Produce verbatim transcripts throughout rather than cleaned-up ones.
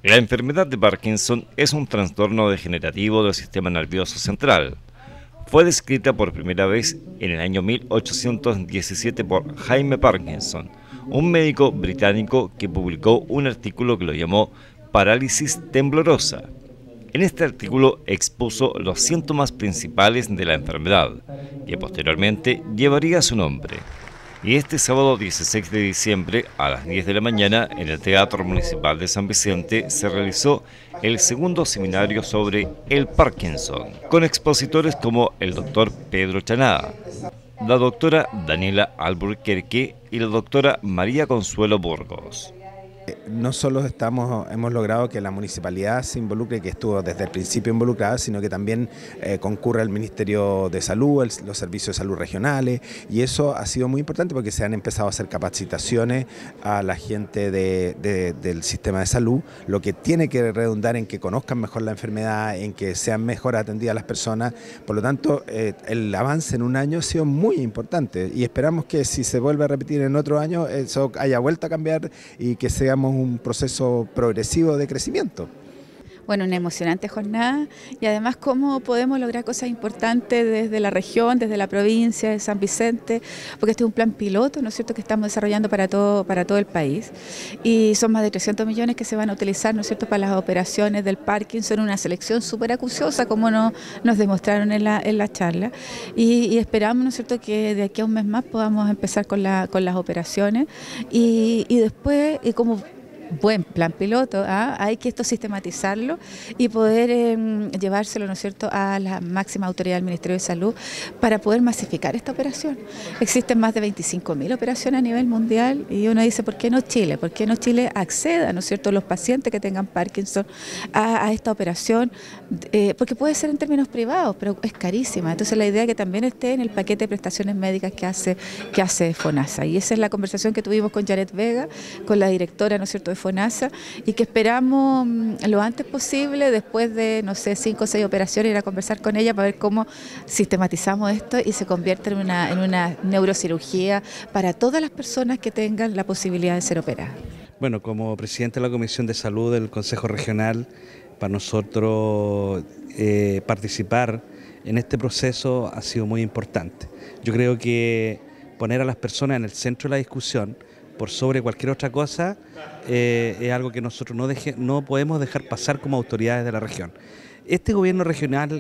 La enfermedad de Parkinson es un trastorno degenerativo del sistema nervioso central. Fue descrita por primera vez en el año mil ochocientos diecisiete por Jaime Parkinson, un médico británico que publicó un artículo que lo llamó parálisis temblorosa. En este artículo expuso los síntomas principales de la enfermedad, que posteriormente llevaría su nombre. Y este sábado dieciséis de diciembre a las diez de la mañana en el Teatro Municipal de San Vicente se realizó el segundo seminario sobre el Parkinson, con expositores como el doctor Pedro Chaná, la doctora Daniela Alburquerque y la doctora María Consuelo Burgos. No solo estamos, hemos logrado que la municipalidad se involucre, que estuvo desde el principio involucrada, sino que también eh, concurre el Ministerio de Salud, el, los servicios de salud regionales, y eso ha sido muy importante porque se han empezado a hacer capacitaciones a la gente de, de, del sistema de salud, lo que tiene que redundar en que conozcan mejor la enfermedad, en que sean mejor atendidas las personas. Por lo tanto, eh, el avance en un año ha sido muy importante y esperamos que si se vuelve a repetir en otro año, eso haya vuelto a cambiar y que sea un proceso progresivo de crecimiento. Bueno, una emocionante jornada y además cómo podemos lograr cosas importantes desde la región, desde la provincia de San Vicente, porque este es un plan piloto, ¿no es cierto?, que estamos desarrollando para todo, para todo el país y son más de trescientos millones que se van a utilizar, ¿no es cierto?, para las operaciones del Parkinson, una selección súper acuciosa como no, nos demostraron en la, en la charla y, y esperamos, ¿no es cierto?, que de aquí a un mes más podamos empezar con, la, con las operaciones y, y después, y como buen plan piloto, ¿ah? Hay que esto sistematizarlo y poder eh, llevárselo, ¿no es cierto?, a la máxima autoridad del Ministerio de Salud para poder masificar esta operación. Existen más de veinticinco mil operaciones a nivel mundial y uno dice, ¿por qué no Chile? ¿Por qué no Chile acceda, ¿no es cierto?, los pacientes que tengan Parkinson a, a esta operación? Eh, porque puede ser en términos privados, pero es carísima. Entonces la idea es que también esté en el paquete de prestaciones médicas que hace, que hace FONASA. Y esa es la conversación que tuvimos con Janet Vega, con la directora, ¿no es cierto?, de FONASA, y que esperamos lo antes posible, después de, no sé, cinco o seis operaciones, ir a conversar con ella para ver cómo sistematizamos esto y se convierte en una, en una neurocirugía para todas las personas que tengan la posibilidad de ser operadas. Bueno, como presidente de la Comisión de Salud del Consejo Regional, para nosotros eh, participar en este proceso ha sido muy importante. Yo creo que poner a las personas en el centro de la discusión por sobre cualquier otra cosa, eh, es algo que nosotros no, deje, no podemos dejar pasar como autoridades de la región. Este gobierno regional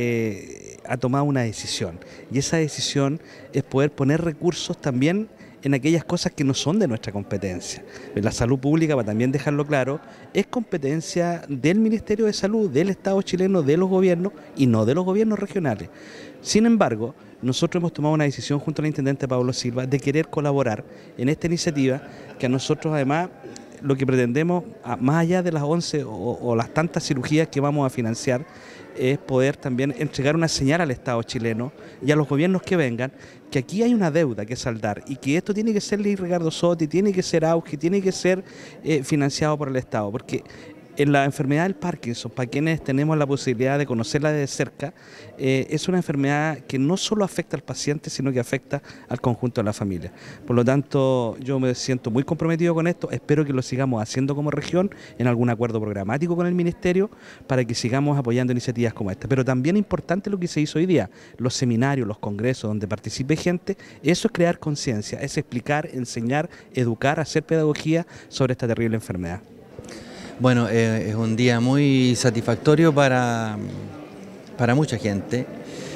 eh, ha tomado una decisión y esa decisión es poder poner recursos también en aquellas cosas que no son de nuestra competencia. La salud pública, para también dejarlo claro, es competencia del Ministerio de Salud, del Estado chileno, de los gobiernos y no de los gobiernos regionales. Sin embargo, nosotros hemos tomado una decisión junto al intendente Pablo Silva de querer colaborar en esta iniciativa que a nosotros además lo que pretendemos, más allá de las once o, o las tantas cirugías que vamos a financiar, es poder también entregar una señal al Estado chileno y a los gobiernos que vengan, que aquí hay una deuda que saldar y que esto tiene que ser Ley Ricardo Sotti, tiene que ser auge, tiene que ser eh, financiado por el Estado, porque en la enfermedad del Parkinson, para quienes tenemos la posibilidad de conocerla de cerca, eh, es una enfermedad que no solo afecta al paciente, sino que afecta al conjunto de la familia. Por lo tanto, yo me siento muy comprometido con esto, espero que lo sigamos haciendo como región, en algún acuerdo programático con el Ministerio, para que sigamos apoyando iniciativas como esta. Pero también importante lo que se hizo hoy día, los seminarios, los congresos donde participe gente, eso es crear conciencia, es explicar, enseñar, educar, hacer pedagogía sobre esta terrible enfermedad. Bueno, eh, es un día muy satisfactorio para, para mucha gente,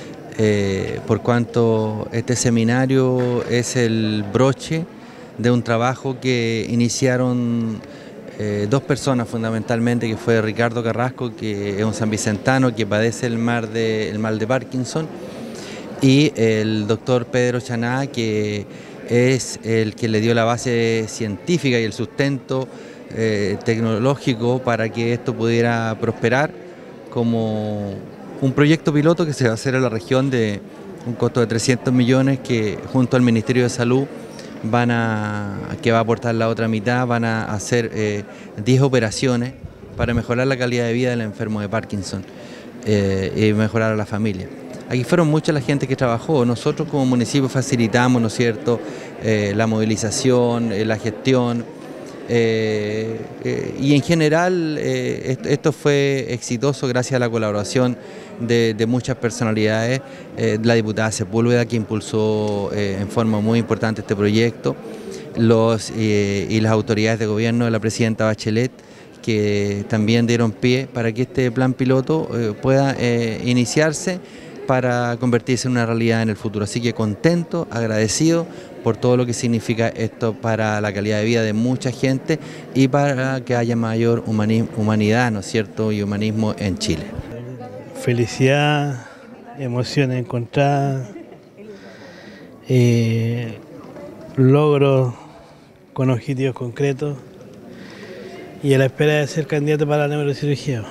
eh, por cuanto este seminario es el broche de un trabajo que iniciaron eh, dos personas fundamentalmente, que fue Ricardo Carrasco, que es un sanvicentano que padece el mal de, el mal de Parkinson, y el doctor Pedro Chaná, que es el que le dio la base científica y el sustento Eh, tecnológico para que esto pudiera prosperar como un proyecto piloto que se va a hacer en la región de un costo de trescientos millones que junto al Ministerio de Salud van a, que va a aportar la otra mitad, van a hacer eh, diez operaciones para mejorar la calidad de vida del enfermo de Parkinson eh, y mejorar a la familia. Aquí fueron mucha la gente que trabajó, nosotros como municipio facilitamos, ¿no es cierto?, eh, la movilización, eh, la gestión. Eh, eh, y en general eh, esto, esto fue exitoso gracias a la colaboración de, de muchas personalidades, eh, la diputada Sepúlveda, que impulsó eh, en forma muy importante este proyecto, los, eh, y las autoridades de gobierno de la presidenta Bachelet, que también dieron pie para que este plan piloto eh, pueda eh, iniciarse para convertirse en una realidad en el futuro. Así que contento, agradecido por todo lo que significa esto para la calidad de vida de mucha gente y para que haya mayor humanidad, ¿no es cierto?, y humanismo en Chile. Felicidad, emociones encontradas, eh, logros con objetivos concretos y a la espera de ser candidato para la neurocirugía.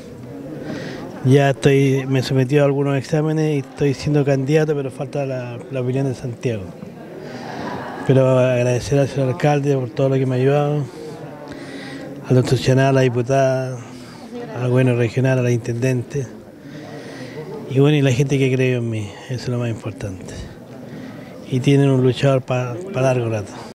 Ya estoy, me he sometido a algunos exámenes y estoy siendo candidato, pero falta la, la opinión de Santiago. Pero agradecer al señor alcalde por todo lo que me ha ayudado, al doctor Chanal, a la diputada, al gobierno regional, a la intendente, y bueno, y la gente que creyó en mí, eso es lo más importante. Y tienen un luchador para pa largo rato.